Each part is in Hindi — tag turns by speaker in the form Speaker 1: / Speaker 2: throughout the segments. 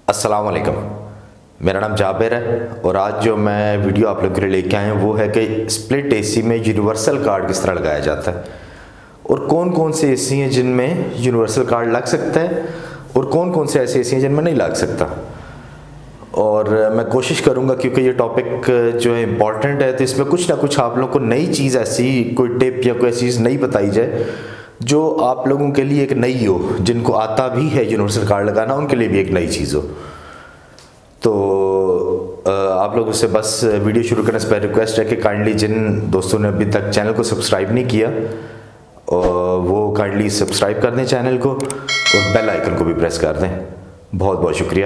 Speaker 1: अस्सलाम वालेकुम। मेरा नाम जाबिर है और आज जो मैं वीडियो आप लोग के लिए लेके आए हैं वो है कि स्प्लिट एसी में यूनिवर्सल कार्ड किस तरह लगाया जाता है और कौन कौन से एसी हैं जिनमें यूनिवर्सल कार्ड लग सकता है और कौन कौन से ऐसे एसी हैं जिनमें नहीं लग सकता। और मैं कोशिश करूंगा क्योंकि ये टॉपिक जो है इम्पॉर्टेंट है तो इसमें कुछ ना कुछ आप लोगों को नई चीज़, ऐसी कोई टिप या कोई ऐसी चीज़ नई बताई जाए जो आप लोगों के लिए एक नई हो, जिनको आता भी है यूनिवर्सल कार्ड लगाना उनके लिए भी एक नई चीज़ हो। तो आप लोगों से बस वीडियो शुरू करने से पहले रिक्वेस्ट है कि काइंडली जिन दोस्तों ने अभी तक चैनल को सब्सक्राइब नहीं किया वो काइंडली सब्सक्राइब कर दें चैनल को और बेल आइकन को भी प्रेस कर दें। बहुत बहुत शुक्रिया।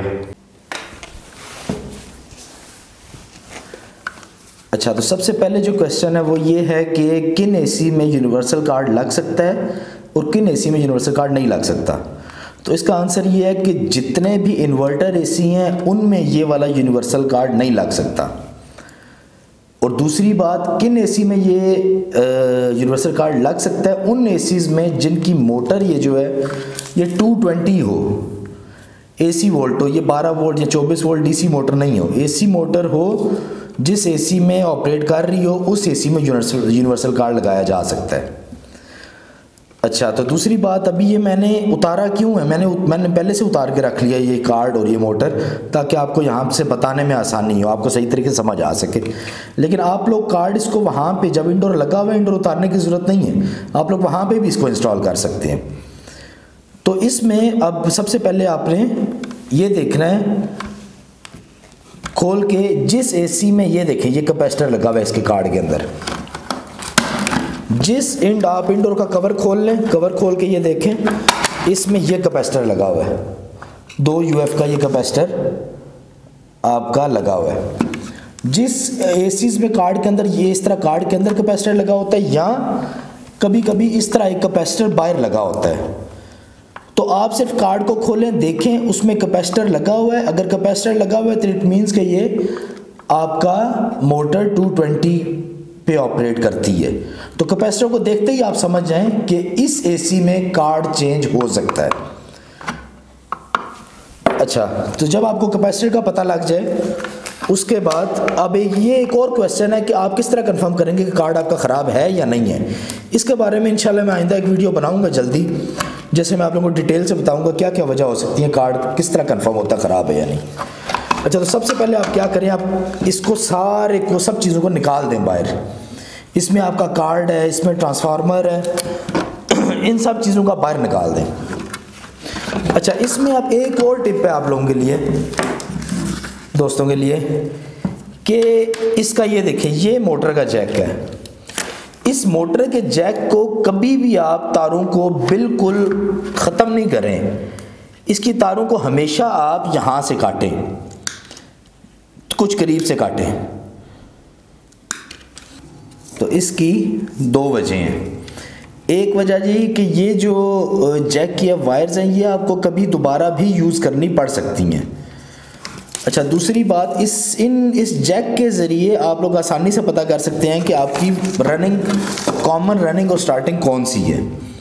Speaker 1: अच्छा, तो सबसे पहले जो क्वेश्चन है वो ये है कि किन एसी में यूनिवर्सल कार्ड लग सकता है और किन एसी में यूनिवर्सल कार्ड नहीं लग सकता। तो इसका आंसर ये है कि जितने भी इन्वर्टर एसी हैं उनमें ये वाला यूनिवर्सल कार्ड नहीं लग सकता। और दूसरी बात, किन एसी में ये यूनिवर्सल कार्ड लग सकता है, उन एसीज में जिनकी मोटर ये जो है ये 220 हो, एसी वोल्ट हो, ये 12 वोल्ट या 24 वोल्ट डीसी मोटर नहीं हो, एसी मोटर हो जिस एसी में ऑपरेट कर रही हो उस एसी में यूनिवर्सल कार्ड लगाया जा सकता है। अच्छा, तो दूसरी बात, अभी ये मैंने उतारा क्यों है, मैंने पहले से उतार के रख लिया ये कार्ड और ये मोटर ताकि आपको यहाँ से बताने में आसानी हो, आपको सही तरीके से समझ आ सके। लेकिन आप लोग कार्ड इसको वहाँ पे जब इंडोर लगा हुआ है, इंडोर उतारने की ज़रूरत नहीं है, आप लोग वहाँ पे भी इसको इंस्टॉल कर सकते हैं। तो इसमें अब सबसे पहले आपने ये देखना है खोल के, जिस एसी में ये देखें ये कैपेसिटर लगा हुआ है इसके कार्ड के अंदर, जिस आप इंडोर का कवर खोल लें, कवर खोल के ये देखें इसमें ये कैपेसिटर लगा हुआ है, 2 UF का ये कैपेसिटर आपका लगा हुआ है। जिस एसीज में कार्ड के अंदर ये इस तरह कार्ड के अंदर कैपेसिटर लगा होता है या कभी कभी इस तरह एक कैपेसिटर बाहर लगा होता है, तो आप सिर्फ कार्ड को खोलें, देखें उसमें कैपेसिटर लगा हुआ है। अगर कैपेसिटर लगा हुआ है तो इट मीन्स कि ये आपका मोटर 220 पे ऑपरेट करती है। तो कैपेसिटर को देखते ही आप समझ जाएं कि इस एसी में कार्ड चेंज हो सकता है। अच्छा, तो जब आपको कैपेसिटर का पता लग जाए उसके बाद अब ये एक और क्वेश्चन है कि आप किस तरह कंफर्म करेंगे कि कार्ड आपका ख़राब है या नहीं है। इसके बारे में इंशाल्लाह मैं आइंदा एक वीडियो बनाऊंगा जल्दी, जैसे मैं आप लोगों को डिटेल से बताऊंगा क्या क्या वजह हो सकती है, कार्ड किस तरह कंफर्म होता है ख़राब है या नहीं। अच्छा, तो सबसे पहले आप क्या करें, आप इसको सारे को सब चीज़ों को निकाल दें बाहर। इसमें आपका कार्ड है, इसमें ट्रांसफार्मर है, इन सब चीज़ों का बाहर निकाल दें। अच्छा, इसमें आप एक और टिप है आप लोगों के लिए, दोस्तों के लिए, कि इसका ये देखें, ये मोटर का जैक है। इस मोटर के जैक को कभी भी आप तारों को बिल्कुल ख़त्म नहीं करें, इसकी तारों को हमेशा आप यहाँ से काटें, कुछ करीब से काटें। तो इसकी 2 वजह हैं। एक वजह ये कि ये जो जैक की वायर्स हैं ये आपको कभी दोबारा भी यूज़ करनी पड़ सकती हैं। अच्छा, दूसरी बात, इस जैक के ज़रिए आप लोग आसानी से पता कर सकते हैं कि आपकी रनिंग, कॉमन रनिंग और स्टार्टिंग कौन सी है।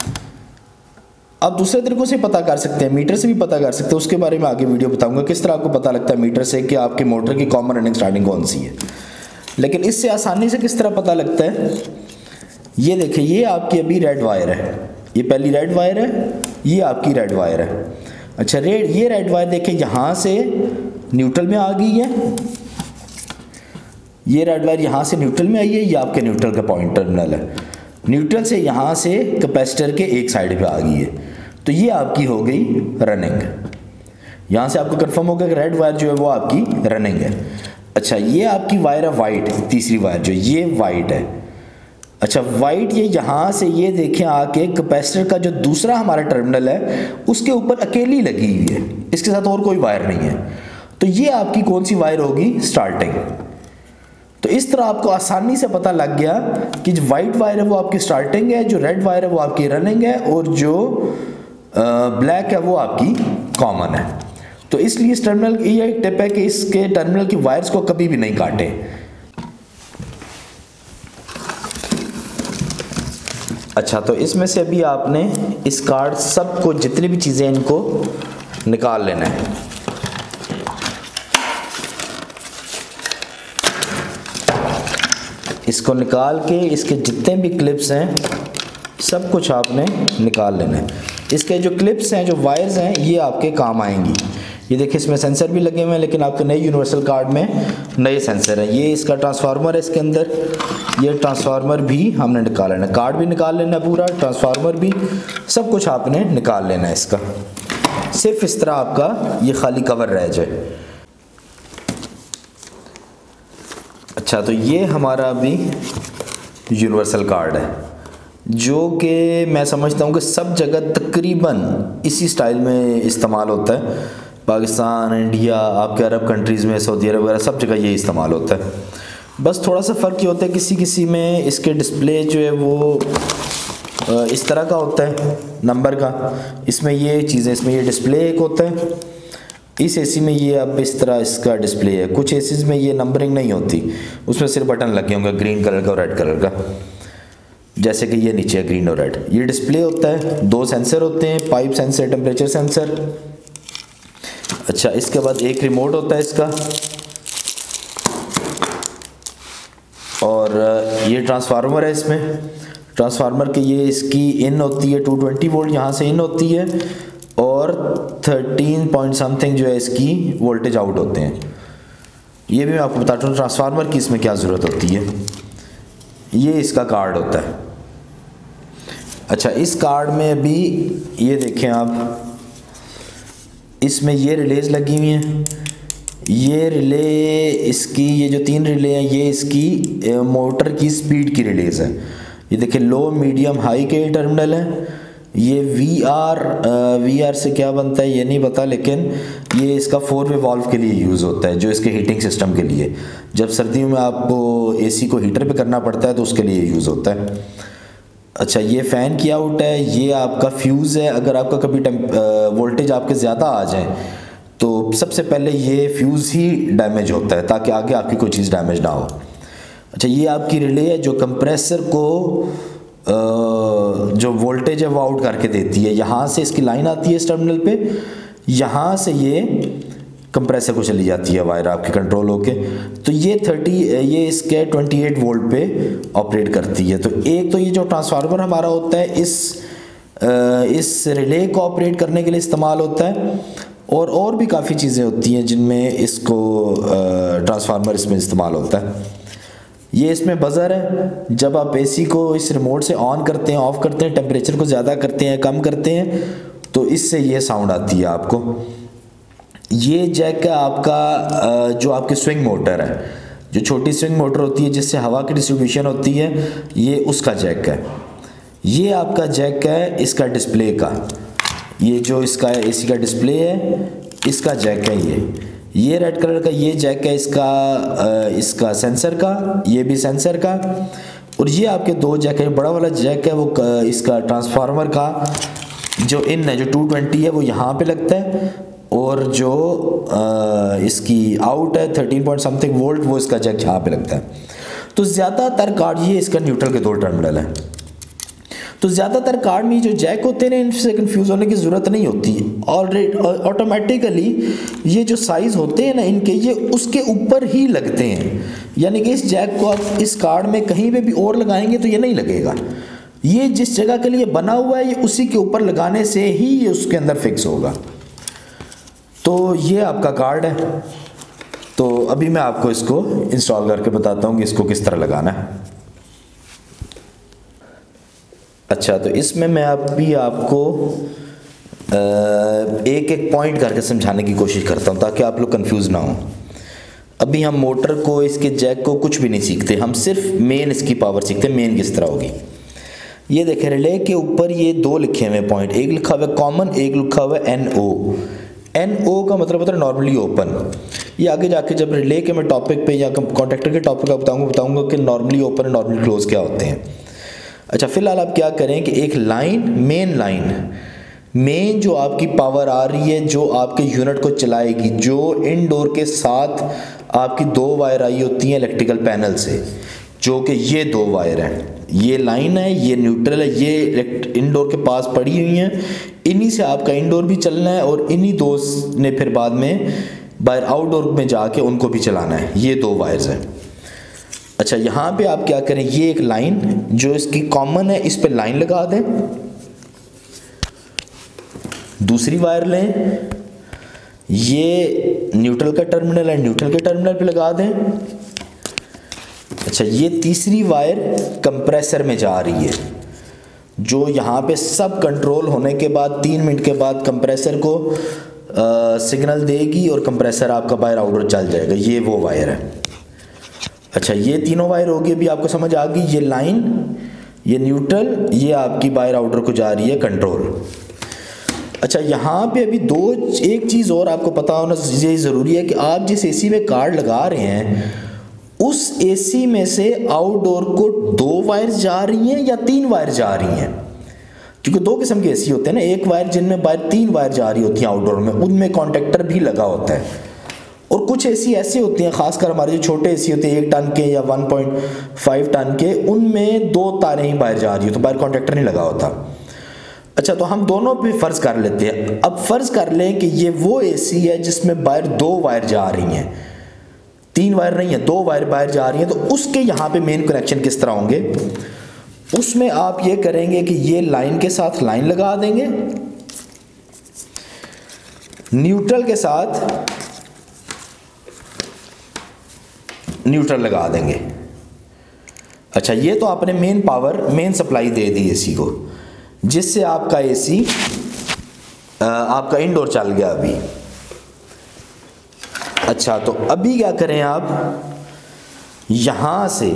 Speaker 1: आप दूसरे तरीक़ों से पता कर सकते हैं, मीटर से भी पता कर सकते हैं, उसके बारे में आगे वीडियो बताऊंगा किस तरह आपको पता लगता है मीटर से कि आपके मोटर की कॉमन रनिंग स्टार्टिंग कौन सी है। लेकिन इससे आसानी से किस तरह पता लगता है, ये देखिए, ये आपकी अभी रेड वायर है, ये पहली रेड वायर है, ये आपकी रेड वायर है। अच्छा, ये रेड वायर देखें यहाँ से न्यूट्रल में आ गई है, ये रेड वायर यहाँ से न्यूट्रल में आई है, ये आपके न्यूट्रल का पॉइंट टर्मिनल है, न्यूट्रल से यहाँ से कैपेसिटर के एक साइड पे आ गई है। तो ये आपकी हो गई रनिंग, यहाँ से आपको कंफर्म होगा कि रेड वायर जो है वो आपकी रनिंग है। अच्छा, ये आपकी वायर है वाइट, तीसरी वायर जो ये वाइट है। अच्छा, वाइट ये यहाँ से ये देखें आके कैपेसिटर का जो दूसरा हमारा टर्मिनल है उसके ऊपर अकेली लगी हुई है, इसके साथ और कोई वायर नहीं है। तो ये आपकी कौन सी वायर होगी, स्टार्टिंग। तो इस तरह आपको आसानी से पता लग गया कि जो वाइट वायर है वो आपकी स्टार्टिंग है, जो रेड वायर है वो आपकी रनिंग है और जो ब्लैक है वो आपकी कॉमन है। तो इसलिए इस टर्मिनल की ये टिप है कि इसके टर्मिनल की वायर्स को कभी भी नहीं काटें। अच्छा, तो इसमें से अभी आपने इस कार्ड सबको जितनी भी चीज़ें इनको निकाल लेना है। इसको निकाल के इसके जितने भी क्लिप्स हैं सब कुछ आपने निकाल लेना है। इसके जो क्लिप्स हैं, जो वायर्स हैं, ये आपके काम आएंगी। ये देखिए इसमें सेंसर भी लगे हुए हैं, लेकिन आपके नए यूनिवर्सल कार्ड में नए सेंसर हैं। ये इसका ट्रांसफार्मर है इसके अंदर, ये ट्रांसफार्मर भी हमने निकाल लेना है, कार्ड भी निकाल लेना है पूरा, ट्रांसफार्मर भी, सब कुछ आपने निकाल लेना है इसका। सिर्फ इस तरह आपका ये खाली कवर रह जाए। अच्छा, तो ये हमारा अभी यूनिवर्सल कार्ड है, जो कि मैं समझता हूँ कि सब जगह तकरीबन इसी स्टाइल में इस्तेमाल होता है। पाकिस्तान, इंडिया, आपके अरब कंट्रीज़ में, सऊदी अरब वगैरह सब जगह ये इस्तेमाल होता है। बस थोड़ा सा फ़र्क ये होता है, किसी किसी में इसके डिस्प्ले जो है वो इस तरह का होता है नंबर का, इसमें ये चीज़ें, इसमें ये डिस्प्ले एक होता है, इस एसी में ये अब इस तरह इसका डिस्प्ले है। कुछ एसीज़ में ये नंबरिंग नहीं होती, उसमें सिर्फ बटन लगे होंगे ग्रीन कलर का और रेड कलर का, जैसे कि ये नीचे है ग्रीन और रेड। ये डिस्प्ले होता है, 2 सेंसर होते हैं, पाइप सेंसर, टेम्परेचर सेंसर। अच्छा, इसके बाद एक रिमोट होता है इसका, और ये ट्रांसफार्मर है। इसमें ट्रांसफार्मर के ये इसकी इन होती है 220 वोल्ट, यहाँ से इन होती है, और 13 पॉइंट समथिंग जो है इसकी वोल्टेज आउट होते हैं। ये भी मैं आपको बताता हूँ ट्रांसफार्मर की इसमें क्या ज़रूरत होती है। ये इसका कार्ड होता है। अच्छा, इस कार्ड में भी ये देखें आप, इसमें ये रिलेज लगी हुई हैं। ये रिले इसकी, ये जो 3 रिले हैं, ये इसकी मोटर की स्पीड की रिलेज है। ये देखिए लो, मीडियम, हाई के टर्मिनल हैं। ये वी आर से क्या बनता है ये नहीं पता, लेकिन ये इसका 4 वे वाल्व के लिए यूज़ होता है, जो इसके हीटिंग सिस्टम के लिए, जब सर्दियों में आपको एसी को हीटर पे करना पड़ता है तो उसके लिए यूज़ होता है। अच्छा, ये फ़ैन की आउट है। ये आपका फ्यूज़ है, अगर आपका कभी वोल्टेज आपके ज़्यादा आ जाए तो सबसे पहले ये फ्यूज़ ही डैमेज होता है, ताकि आगे आपकी कोई चीज़ डैमेज ना हो। अच्छा, ये आपकी रिले है जो कंप्रेसर को जो वोल्टेज है वो आउट करके देती है। यहाँ से इसकी लाइन आती है इस टर्मिनल पे, यहाँ से ये कंप्रेसर को चली जाती है वायर आपकी कंट्रोल होके। तो ये इसके 28 वोल्ट पे ऑपरेट करती है। तो एक तो ये जो ट्रांसफार्मर हमारा होता है इस रिले को ऑपरेट करने के लिए इस्तेमाल होता है, और भी काफ़ी चीज़ें होती हैं जिनमें इसको ट्रांसफार्मर इसमें इस्तेमाल होता है। ये इसमें बज़र है, जब आप एसी को इस रिमोट से ऑन करते हैं, ऑफ़ करते हैं, टेम्परेचर को ज़्यादा करते हैं, कम करते हैं, तो इससे ये साउंड आती है आपको। ये जैक है आपका, जो आपकी स्विंग मोटर है, जो छोटी स्विंग मोटर होती है जिससे हवा की डिस्ट्रीब्यूशन होती है, ये उसका जैक है। ये आपका जैक है इसका डिस्प्ले का, ये जो इसका एसी का डिस्प्ले है इसका जैक है। ये रेड कलर का ये जैक है इसका सेंसर का, ये भी सेंसर का। और ये आपके 2 जैक है। बड़ा वाला जैक है वो इसका ट्रांसफार्मर का जो इन है, जो 220 है, वो यहाँ पे लगता है, और जो इसकी आउट है 13 पॉइंट समथिंग वोल्ट, वो इसका जैक यहाँ पे लगता है। तो ज़्यादातर कार्ड, ये इसका न्यूट्रल के 2 टर्मिनल है, तो ज़्यादातर कार्ड में जो जैक होते हैं इनसे कन्फ्यूज़ होने की ज़रूरत नहीं होती। ऑलरेडी ऑटोमेटिकली ये जो साइज़ होते हैं ना इनके, ये उसके ऊपर ही लगते हैं। यानी कि इस जैक को आप इस कार्ड में कहीं पे भी और लगाएंगे तो ये नहीं लगेगा। ये जिस जगह के लिए बना हुआ है, ये उसी के ऊपर लगाने से ही ये उसके अंदर फिक्स होगा। तो ये आपका कार्ड है। तो अभी मैं आपको इसको इंस्टॉल करके बताता हूँ कि इसको किस तरह लगाना है। अच्छा, तो इसमें मैं आपको एक एक पॉइंट करके समझाने की कोशिश करता हूँ ताकि आप लोग कंफ्यूज ना हो। अभी हम मोटर को, इसके जैक को कुछ भी नहीं सीखते, हम सिर्फ मेन इसकी पावर सीखते हैं, मेन किस तरह होगी। ये देखें, रिले के ऊपर ये 2 लिखे हुए पॉइंट, एक लिखा हुआ है कॉमन, एक लिखा हुआ है NO। NO का मतलब होता है नॉर्मली ओपन। ये आगे जाके जब रिले के मैं टॉपिक पे या कॉन्टेक्टर के टॉपिक का बताऊंगा कि नॉर्मली ओपन और नॉर्मली क्लोज क्या होते हैं। अच्छा, फिलहाल आप क्या करें कि एक लाइन, मेन जो आपकी पावर आ रही है, जो आपके यूनिट को चलाएगी, जो इनडोर के साथ आपकी 2 वायर आई होती हैं इलेक्ट्रिकल पैनल से, जो कि ये 2 वायर हैं, ये लाइन है, ये न्यूट्रल है, ये इनडोर के पास पड़ी हुई हैं। इन्हीं से आपका इनडोर भी चलना है और इन्हीं 2 ने फिर बाद में बाहर आउटडोर में जाके उनको भी चलाना है। ये 2 वायर्स हैं। अच्छा, यहाँ पे आप क्या करें, ये एक लाइन जो इसकी कॉमन है इस पे लाइन लगा दें, दूसरी वायर लें, ये न्यूट्रल का टर्मिनल है, न्यूट्रल के टर्मिनल पे लगा दें। अच्छा, ये तीसरी वायर कंप्रेसर में जा रही है, जो यहाँ पे सब कंट्रोल होने के बाद 3 मिनट के बाद कंप्रेसर को सिग्नल देगी और कंप्रेसर आपका बायर आउटडोर चल जाएगा। ये वो वायर है। अच्छा, ये तीनों वायर होगी, अभी आपको समझ आ गई। ये लाइन, ये न्यूट्रल, ये आपकी बायर आउटडोर को जा रही है कंट्रोल। अच्छा, यहाँ पे अभी एक चीज़ और आपको पता होना ये ज़रूरी है कि आप जिस एसी में कार्ड लगा रहे हैं उस एसी में से आउटडोर को 2 वायर जा रही हैं या 3 वायर जा रही हैं, क्योंकि 2 किस्म के एसी होते हैं ना। एक वायर जिनमें 3 वायर जा रही होती हैं आउटडोर में, उनमें कॉन्टेक्टर भी लगा होता है, और कुछ एसी ऐसे होते हैं, खासकर हमारे जो छोटे एसी होते हैं 1 टन के या 1.5 टन के, उनमें 2 तारें ही बाहर जा रही हो, तो बाहर कॉन्टेक्टर नहीं लगा होता। अच्छा, तो हम दोनों पे फर्ज कर लेते हैं। अब फर्ज कर लें कि ये वो एसी है जिसमें बाहर 2 वायर जा रही हैं, 3 वायर नहीं है, 2 वायर बाहर जा रही हैं, तो उसके यहाँ पे मेन कनेक्शन किस तरह होंगे? उसमें आप ये करेंगे कि ये लाइन के साथ लाइन लगा देंगे, न्यूट्रल के साथ न्यूट्रल लगा देंगे। अच्छा, ये तो आपने मेन सप्लाई दे दी एसी को, जिससे आपका एसी आपका इंडोर चल गया अभी। अच्छा, तो अभी क्या करें, आप यहां से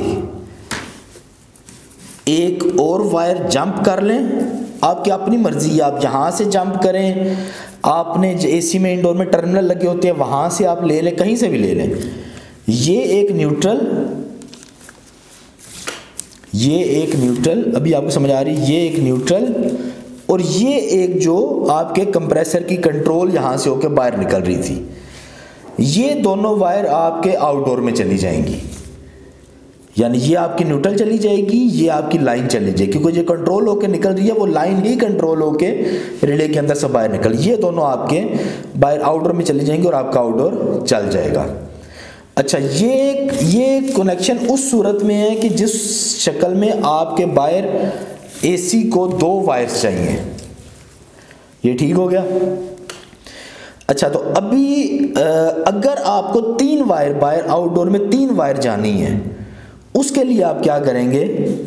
Speaker 1: एक और वायर जंप कर लें, आपकी अपनी मर्जी है, आप यहां से जंप करें, आपने एसी में इंडोर में टर्मिनल लगे होते हैं वहां से आप ले लें, कहीं से भी ले लें। ये एक न्यूट्रल, अभी आपको समझ आ रही है, ये एक न्यूट्रल, और ये एक जो आपके कंप्रेसर की कंट्रोल यहां से होकर बाहर निकल रही थी, ये दोनों वायर आपके आउटडोर में चली जाएंगी। यानी ये आपकी न्यूट्रल चली जाएगी, ये आपकी लाइन चली जाएगी, क्योंकि ये कंट्रोल होकर निकल रही है, वो लाइन ही कंट्रोल होकर रिले के अंदर से बाहर निकल, ये दोनों आपके बाहर आउटडोर में चली जाएंगी और आपका आउटडोर चल जाएगा। अच्छा, ये कनेक्शन उस सूरत में है कि जिस शक्ल में आपके बाहर एसी को 2 वायर्स चाहिए। ये ठीक हो गया। अच्छा, तो अभी अगर आपको 3 वायर बाहर आउटडोर में 3 वायर जानी है, उसके लिए आप क्या करेंगे,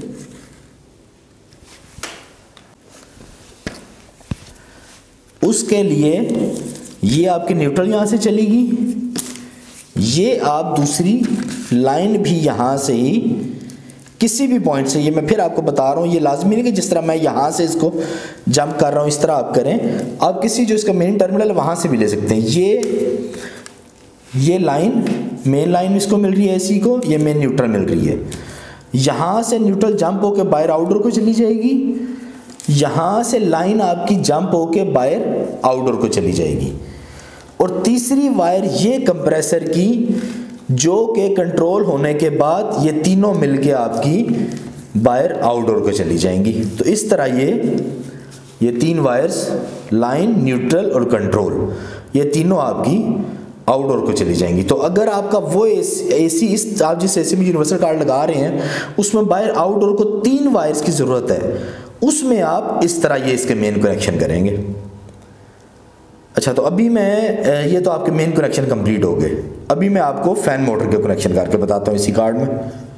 Speaker 1: उसके लिए ये आपकी न्यूट्रल यहां से चलेगी, ये आप दूसरी लाइन भी यहां से ही किसी भी पॉइंट से, ये मैं फिर आपको बता रहा हूं, ये लाजमी नहीं कि जिस तरह मैं यहां से इसको जंप कर रहा हूं इस तरह आप करें, आप किसी जो इसका मेन टर्मिनल है वहां से भी ले सकते हैं। ये लाइन मेन लाइन इसको मिल रही है एसी को, ये मेन न्यूट्रल मिल रही है, यहां से न्यूट्रल जंप होकर बाहर आउटडोर को चली जाएगी, यहां से लाइन आपकी जंप होकर बाहर आउटडोर को चली जाएगी, और तीसरी वायर ये कंप्रेसर की, जो के कंट्रोल होने के बाद ये तीनों मिलके आपकी बाहर आउटडोर को चली जाएंगी। तो इस तरह ये 3 वायर्स, लाइन, न्यूट्रल और कंट्रोल, ये तीनों आपकी आउटडोर को चली जाएंगी। तो अगर आपका वो एसी इस आप जिस एसी में यूनिवर्सल कार्ड लगा रहे हैं उसमें बाहर आउटडोर को 3 वायर्स की ज़रूरत है, उसमें आप इस तरह ये इसके मेन कनेक्शन करेंगे। अच्छा, तो अभी मैं ये तो आपके मेन कनेक्शन कंप्लीट हो गए। अभी मैं आपको फैन मोटर के कनेक्शन करके बताता हूँ इसी कार्ड में।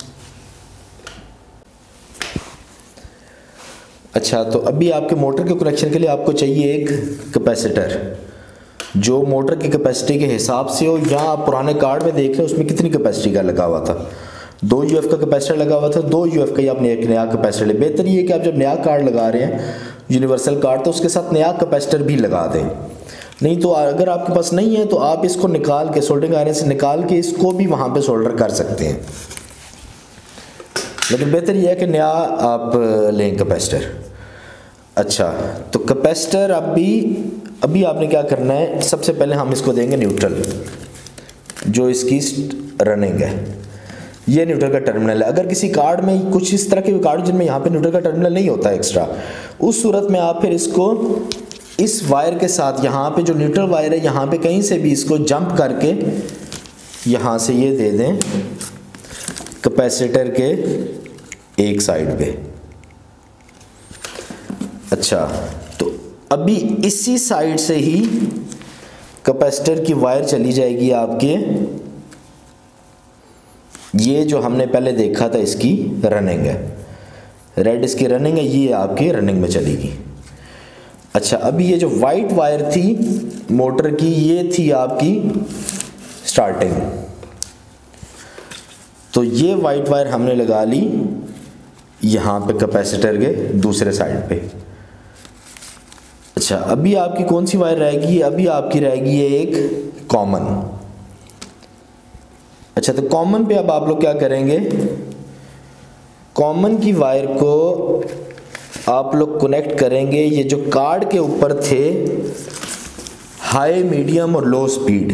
Speaker 1: अच्छा, तो अभी आपके मोटर के कनेक्शन के लिए आपको चाहिए एक कैपेसिटर, जो मोटर की कैपेसिटी के हिसाब से हो। यहाँ आप पुराने कार्ड में देख लें उसमें कितनी कैपेसिटी का लगा हुआ था, 2 UF का कैपेसिटर लगा हुआ था, 2 UF का ही आपने एक नया कैपेसिटर ले। बेहतर ये कि आप जब नया कार्ड लगा रहे हैं यूनिवर्सल कार्ड, तो उसके साथ नया कैपेसिटर भी लगा दें। नहीं तो अगर आपके पास नहीं है तो आप इसको निकाल के, सोल्डरिंग आयरन से निकाल के इसको भी वहाँ पे सोल्डर कर सकते हैं, लेकिन बेहतर यह है कि नया आप लें कैपेसिटर। अच्छा, तो कैपेसिटर अभी आपने क्या करना है, सबसे पहले हम इसको देंगे न्यूट्रल, जो इसकी रनिंग है। ये न्यूट्रल का टर्मिनल है। अगर किसी कार्ड में कुछ इस तरह के कार्ड जिनमें यहाँ पे न्यूट्रल का टर्मिनल नहीं होता एक्स्ट्रा, उस सूरत में आप फिर इसको इस वायर के साथ, यहाँ पे जो न्यूट्रल वायर है यहाँ पे कहीं से भी इसको जंप करके यहाँ से ये दे दें, कैपेसिटर के एक साइड पे। अच्छा, तो अभी इसी साइड से ही कैपेसिटर की वायर चली जाएगी आपके, ये जो हमने पहले देखा था इसकी रनिंग है, रेड इसकी रनिंग है, ये आपकी रनिंग में चलेगी। अच्छा, अभी ये जो वाइट वायर थी मोटर की, ये थी आपकी स्टार्टिंग। तो ये वाइट वायर हमने लगा ली यहाँ पे कैपेसिटर के दूसरे साइड पे। अच्छा, अभी आपकी कौन सी वायर रहेगी? अभी आपकी रहेगी ये एक कॉमन। अच्छा, तो कॉमन पे अब आप लोग क्या करेंगे, कॉमन की वायर को आप लोग कनेक्ट करेंगे, ये जो कार्ड के ऊपर थे हाई, मीडियम और लो स्पीड,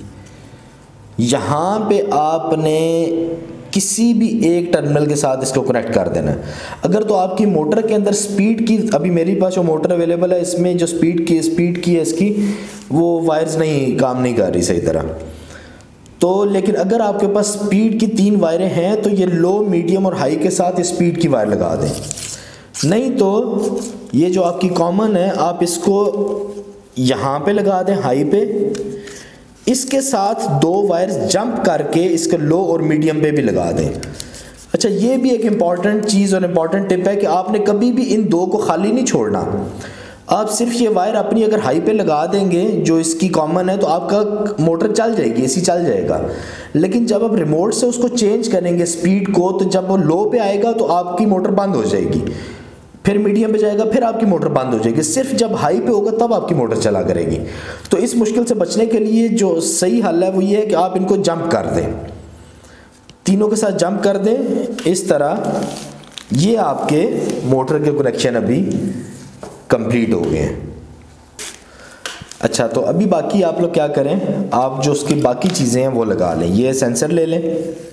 Speaker 1: यहाँ पे आपने किसी भी एक टर्मिनल के साथ इसको कनेक्ट कर देना है। अगर तो आपकी मोटर के अंदर स्पीड की, अभी मेरे पास जो मोटर अवेलेबल है इसमें जो स्पीड की है इसकी, वो वायर्स नहीं काम नहीं कर रही सही तरह। तो लेकिन अगर आपके पास स्पीड की 3 वायरें हैं तो ये लो, मीडियम और हाई के साथ स्पीड की वायर लगा दें। नहीं तो ये जो आपकी कॉमन है आप इसको यहाँ पे लगा दें हाई पे, इसके साथ 2 वायर्स जंप करके इसके लो और मीडियम पे भी लगा दें। अच्छा, ये भी एक इम्पॉर्टेंट चीज़ और इम्पॉर्टेंट टिप है कि आपने कभी भी इन 2 को खाली नहीं छोड़ना। आप सिर्फ ये वायर अपनी अगर हाई पे लगा देंगे जो इसकी कॉमन है तो आपका मोटर चल जाएगी, एसी चल जाएगा। लेकिन जब आप रिमोट से उसको चेंज करेंगे स्पीड को, तो जब वो लो पे आएगा तो आपकी मोटर बंद हो जाएगी, फिर मीडियम पे जाएगा, फिर आपकी मोटर बंद हो जाएगी। सिर्फ जब हाई पे होगा तब आपकी मोटर चला करेगी। तो इस मुश्किल से बचने के लिए जो सही हल है वो ये है कि आप इनको जंप कर दें, तीनों के साथ जंप कर दें इस तरह। ये आपके मोटर के कनेक्शन अभी कंप्लीट हो गए हैं। अच्छा, तो अभी बाकी आप लोग क्या करें, आप जो उसकी बाकी चीज़ें हैं वो लगा लें। ये सेंसर ले लें,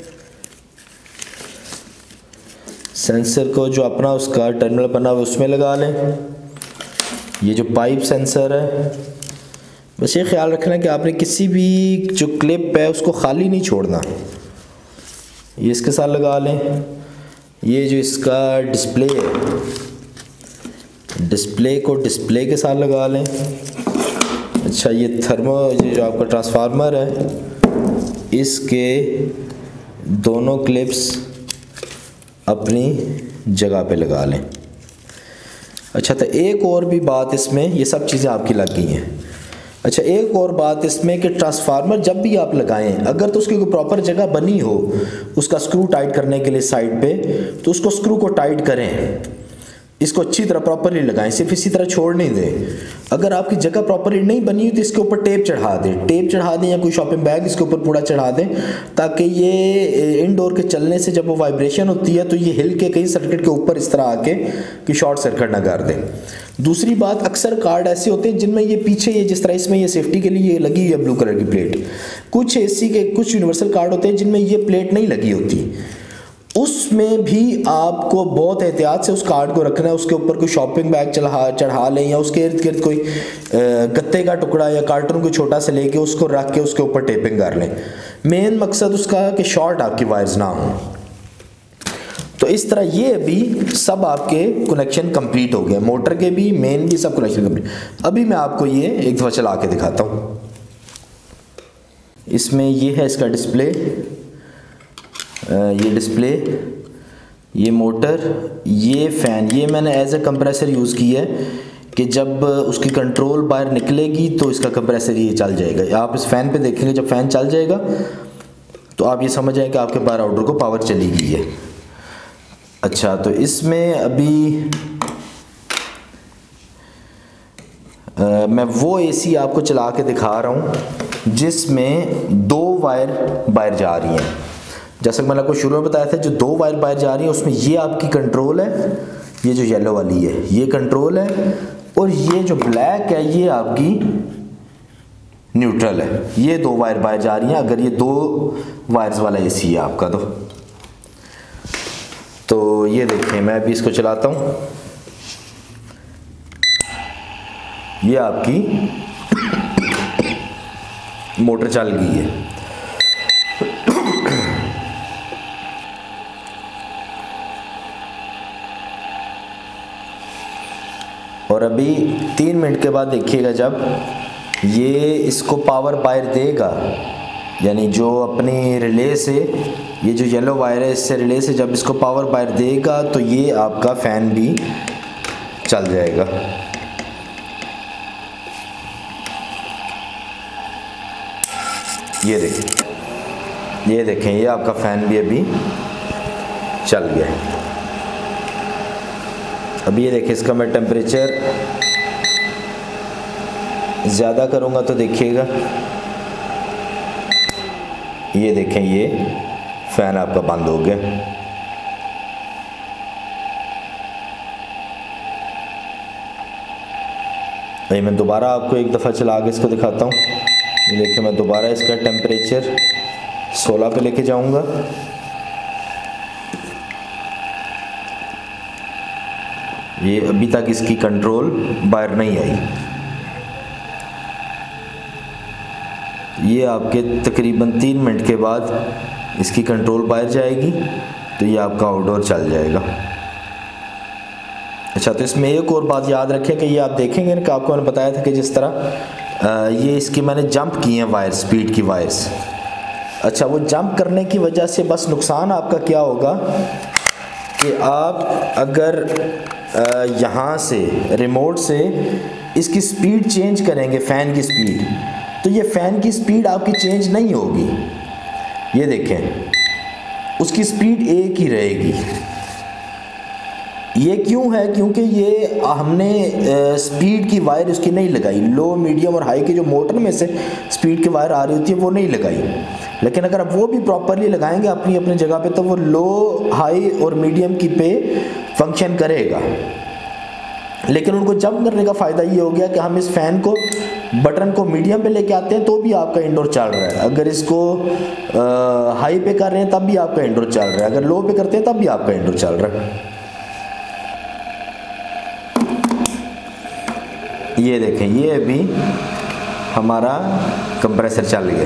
Speaker 1: सेंसर को जो अपना उसका टर्मिनल बना हुआ उसमें लगा लें। ये जो पाइप सेंसर है, बस ये ख्याल रखना कि आपने किसी भी जो क्लिप है उसको खाली नहीं छोड़ना। ये इसके साथ लगा लें। ये जो इसका डिस्प्ले है, डिस्प्ले को डिस्प्ले के साथ लगा लें। अच्छा, ये जो आपका ट्रांसफार्मर है इसके दोनों क्लिप्स अपनी जगह पे लगा लें। अच्छा, तो एक और भी बात इसमें, ये सब चीज़ें आपकी लग गई हैं। अच्छा, एक और बात इसमें कि ट्रांसफार्मर जब भी आप लगाएं, अगर तो उसकी कोई प्रॉपर जगह बनी हो उसका स्क्रू टाइट करने के लिए साइड पे, तो उसको स्क्रू को टाइट करें, इसको अच्छी तरह प्रॉपरली लगाएं, सिर्फ इसी तरह छोड़ नहीं दें। अगर आपकी जगह प्रॉपरली नहीं बनी हुई तो इसके ऊपर टेप चढ़ा दें या कोई शॉपिंग बैग इसके ऊपर पूरा चढ़ा दें, ताकि ये इनडोर के चलने से जब वो वाइब्रेशन होती है तो ये हिल के कहीं सर्किट के ऊपर इस तरह आके कि शॉर्ट सर्किट ना कर दें। दूसरी बात, अक्सर कार्ड ऐसे होते हैं जिनमें ये पीछे, ये जिस तरह इसमें ये सेफ्टी के लिए लगी हुई है ब्लू कलर की प्लेट, कुछ एसी के कुछ यूनिवर्सल कार्ड होते हैं जिनमें ये प्लेट नहीं लगी होती, उसमें भी आपको बहुत एहतियात से उस कार्ड को रखना है। उसके ऊपर कोई शॉपिंग बैग चढ़ा लें या उसके इर्द गिर्द कोई गत्ते का टुकड़ा या कार्टून को छोटा से लेके उसको रख के उसके ऊपर टेपिंग कर लें। मेन मकसद उसका कि शॉर्ट आपकी वायर्स ना हो। तो इस तरह ये अभी सब आपके कनेक्शन कंप्लीट हो गए, मोटर के भी, मेन भी, सब कनेक्शन कंप्लीट। अभी मैं आपको ये एक दफ़ा चला के दिखाता हूँ। इसमें ये है इसका डिस्प्ले, ये डिस्प्ले, ये मोटर, ये फ़ैन, ये मैंने एज ए कंप्रेसर यूज़ की है कि जब उसकी कंट्रोल बाहर निकलेगी तो इसका कंप्रेसर ये चल जाएगा। आप इस फ़ैन पे देखेंगे, जब फ़ैन चल जाएगा तो आप ये समझ जाएं कि आपके बाहर आउटडोर को पावर चली गई है। अच्छा, तो इसमें अभी मैं वो एसी आपको चला के दिखा रहा हूँ जिसमें 2 वायर बाहर जा रही हैं। जैसा कि मैंने आपको शुरू में बताया था, जो 2 वायर बाहर जा रही है उसमें ये आपकी कंट्रोल है, ये जो येलो वाली है ये कंट्रोल है, और ये जो ब्लैक है ये आपकी न्यूट्रल है। ये 2 वायर बाहर जा रही हैं अगर ये 2 वायर्स वाला एसी है आपका। तो ये देखें, मैं अभी इसको चलाता हूँ, ये आपकी मोटर चल गई है। और अभी 3 मिनट के बाद देखिएगा जब ये इसको पावर वायर देगा, यानी जो अपनी रिले से ये जो येलो वायर है इससे रिले से जब इसको पावर वायर देगा तो ये आपका फ़ैन भी चल जाएगा। ये देखें ये आपका फ़ैन भी अभी चल गया है। अभी ये देखें इसका मैं टेम्परेचर ज़्यादा करूँगा तो देखिएगा ये देखें ये फ़ैन आपका बंद हो गया। ये मैं दोबारा आपको एक दफ़ा चला के इसको दिखाता हूँ। ये देखिए मैं दोबारा इसका टेम्परेचर 16 पे लेके जाऊँगा। ये अभी तक इसकी कंट्रोल वायर नहीं आई। ये आपके तकरीबन 3 मिनट के बाद इसकी कंट्रोल वायर जाएगी तो ये आपका आउटडोर चल जाएगा। अच्छा, तो इसमें एक और बात याद रखें कि ये आप देखेंगे कि आपको मैंने बताया था कि जिस तरह ये इसकी मैंने जंप किए हैं वायर, स्पीड की वायर्स। अच्छा, वो जंप करने की वजह से बस नुकसान आपका क्या होगा कि आप अगर यहाँ से रिमोट से इसकी स्पीड चेंज करेंगे, फ़ैन की स्पीड, तो ये फ़ैन की स्पीड आपकी चेंज नहीं होगी। ये देखें उसकी स्पीड एक ही रहेगी। ये क्यों है? क्योंकि ये हमने स्पीड की वायर उसकी नहीं लगाई। लो, मीडियम और हाई के जो मोटर में से स्पीड की वायर आ रही होती है वो नहीं लगाई। लेकिन अगर आप वो भी प्रॉपरली लगाएंगे अपनी अपनी जगह पे तो वो लो, हाई और मीडियम की पे फंक्शन करेगा। लेकिन उनको जंप करने का फ़ायदा ये हो गया कि हम इस फ़ैन को बटन को मीडियम पे लेके आते हैं तो भी आपका इंडोर चल रहा है। अगर इसको हाई पे कर रहे हैं तब भी आपका इंडोर चल रहा है। अगर लो पे करते हैं तब भी आपका इंडोर चल रहा है। ये देखें ये अभी हमारा कंप्रेसर चल गया।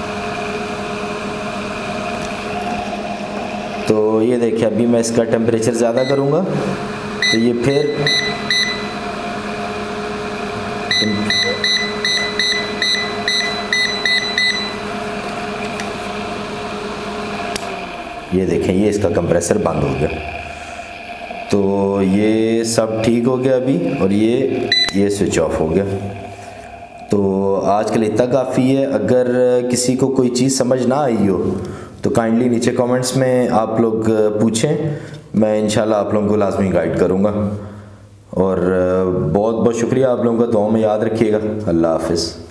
Speaker 1: तो ये देखिए अभी मैं इसका टेम्परेचर ज़्यादा करूँगा तो ये फिर ये देखें ये इसका कंप्रेसर बंद हो गया। तो ये सब ठीक हो गया अभी और ये स्विच ऑफ हो गया। तो आज के लिए इतना काफ़ी है। अगर किसी को कोई चीज़ समझ ना आई हो तो काइंडली नीचे कमेंट्स में आप लोग पूछें, मैं इंशाल्लाह आप लोगों को लाजमी गाइड करूँगा। और बहुत बहुत शुक्रिया आप लोगों का, दुआ में याद रखिएगा। अल्लाह हाफ़िज़।